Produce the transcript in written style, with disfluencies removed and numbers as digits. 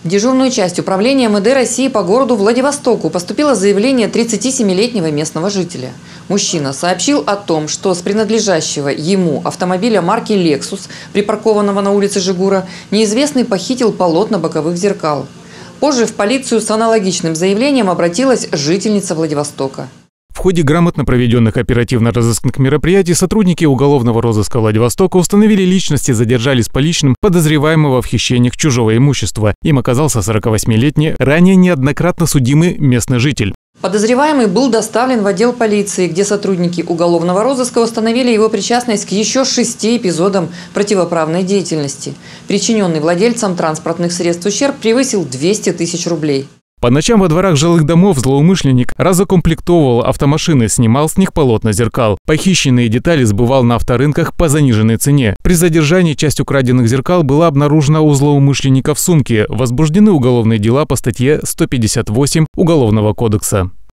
В дежурную часть управления МВД России по городу Владивостоку поступило заявление 37-летнего местного жителя. Мужчина сообщил о том, что с принадлежащего ему автомобиля марки «Лексус», припаркованного на улице Жигура, неизвестный похитил полотна боковых зеркал. Позже в полицию с аналогичным заявлением обратилась жительница Владивостока. В ходе грамотно проведенных оперативно-розыскных мероприятий сотрудники уголовного розыска Владивостока установили личность и задержали с поличным подозреваемого в хищениях чужого имущества. Им оказался 48-летний, ранее неоднократно судимый местный житель. Подозреваемый был доставлен в отдел полиции, где сотрудники уголовного розыска установили его причастность к еще 6 эпизодам противоправной деятельности. Причиненный владельцам транспортных средств ущерб превысил 200 тысяч рублей. По ночам во дворах жилых домов злоумышленник разукомплектовывал автомашины, снимал с них полотна зеркал. Похищенные детали сбывал на авторынках по заниженной цене. При задержании часть украденных зеркал была обнаружена у злоумышленника в сумке. Возбуждены уголовные дела по статье 158 Уголовного кодекса.